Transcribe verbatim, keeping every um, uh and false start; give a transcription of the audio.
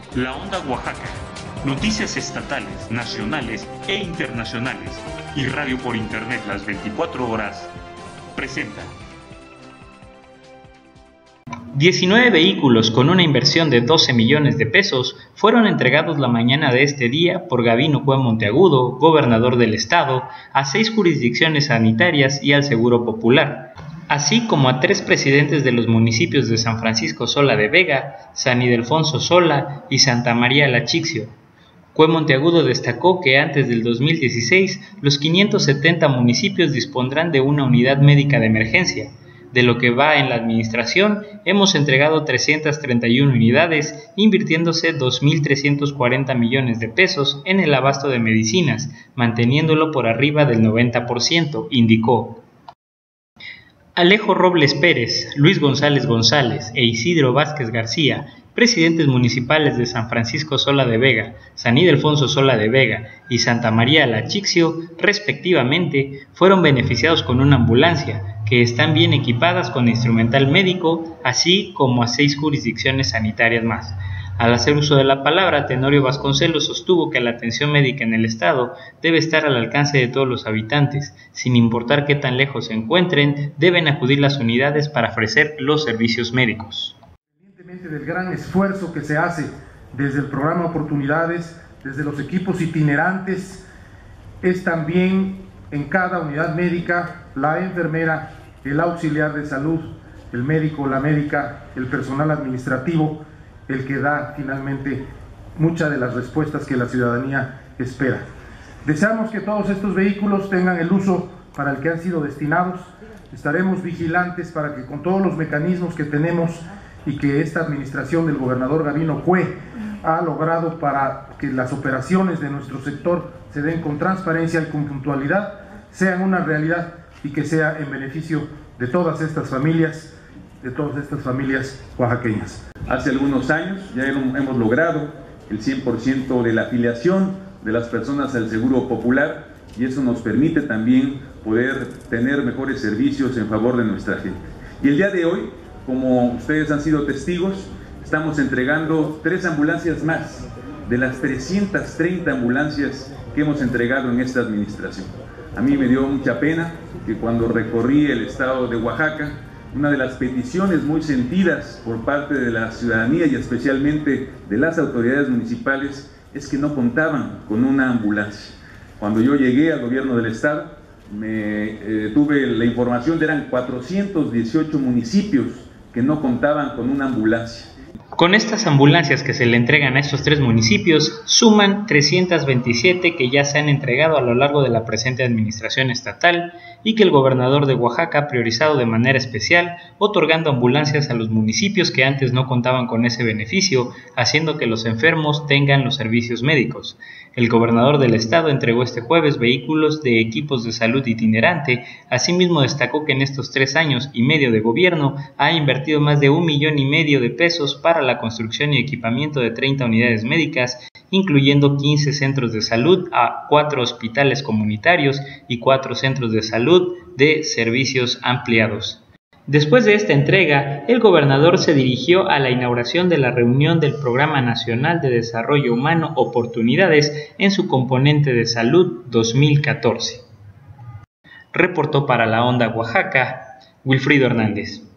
La Onda Oaxaca, noticias estatales, nacionales e internacionales y radio por internet las veinticuatro horas, presenta. diecinueve vehículos con una inversión de doce millones de pesos fueron entregados la mañana de este día por Gabino Cue Monteagudo, gobernador del estado, a seis jurisdicciones sanitarias y al Seguro Popular, así como a tres presidentes de los municipios de San Francisco Sola de Vega, San Ildefonso Sola y Santa María la Chixio. Cue Monteagudo destacó que antes del dos mil dieciséis los quinientos setenta municipios dispondrán de una unidad médica de emergencia. De lo que va en la administración, hemos entregado trescientas treinta y una unidades, invirtiéndose dos mil trescientos cuarenta millones de pesos en el abasto de medicinas, manteniéndolo por arriba del noventa por ciento, indicó. Alejo Robles Pérez, Luis González González e Isidro Vázquez García, presidentes municipales de San Francisco Sola de Vega, San Ildefonso Sola de Vega y Santa María la Chixio, respectivamente, fueron beneficiados con una ambulancia, que están bien equipadas con instrumental médico, así como a seis jurisdicciones sanitarias más. Al hacer uso de la palabra, Tenorio Vasconcelos sostuvo que la atención médica en el estado debe estar al alcance de todos los habitantes, sin importar qué tan lejos se encuentren, deben acudir las unidades para ofrecer los servicios médicos. Independientemente del gran esfuerzo que se hace desde el programa Oportunidades, desde los equipos itinerantes, es también en cada unidad médica la enfermera, el auxiliar de salud, el médico, la médica, el personal administrativo, el que da finalmente muchas de las respuestas que la ciudadanía espera. Deseamos que todos estos vehículos tengan el uso para el que han sido destinados. Estaremos vigilantes para que con todos los mecanismos que tenemos y que esta administración del gobernador Gabino Cue ha logrado para que las operaciones de nuestro sector se den con transparencia y con puntualidad, sean una realidad y que sea en beneficio de todas estas familias, de todas estas familias oaxaqueñas. Hace algunos años ya hemos logrado el cien por ciento de la afiliación de las personas al Seguro Popular y eso nos permite también poder tener mejores servicios en favor de nuestra gente. Y el día de hoy, como ustedes han sido testigos, estamos entregando tres ambulancias más de las trescientas treinta ambulancias que hemos entregado en esta administración. A mí me dio mucha pena que cuando recorrí el estado de Oaxaca, una de las peticiones muy sentidas por parte de la ciudadanía y especialmente de las autoridades municipales es que no contaban con una ambulancia. Cuando yo llegué al gobierno del estado, me, eh, tuve la información de que eran cuatrocientos dieciocho municipios que no contaban con una ambulancia. Con estas ambulancias que se le entregan a estos tres municipios, suman trescientas veintisiete que ya se han entregado a lo largo de la presente administración estatal y que el gobernador de Oaxaca ha priorizado de manera especial, otorgando ambulancias a los municipios que antes no contaban con ese beneficio, haciendo que los enfermos tengan los servicios médicos. El gobernador del estado entregó este jueves vehículos de equipos de salud itinerante. Asimismo destacó que en estos tres años y medio de gobierno ha invertido más de un millón y medio de pesos para la construcción y equipamiento de treinta unidades médicas, incluyendo quince centros de salud, a cuatro hospitales comunitarios y cuatro centros de salud de servicios ampliados. Después de esta entrega, el gobernador se dirigió a la inauguración de la reunión del Programa Nacional de Desarrollo Humano Oportunidades en su componente de salud dos mil catorce. Reportó para La Onda Oaxaca, Wilfrido Hernández.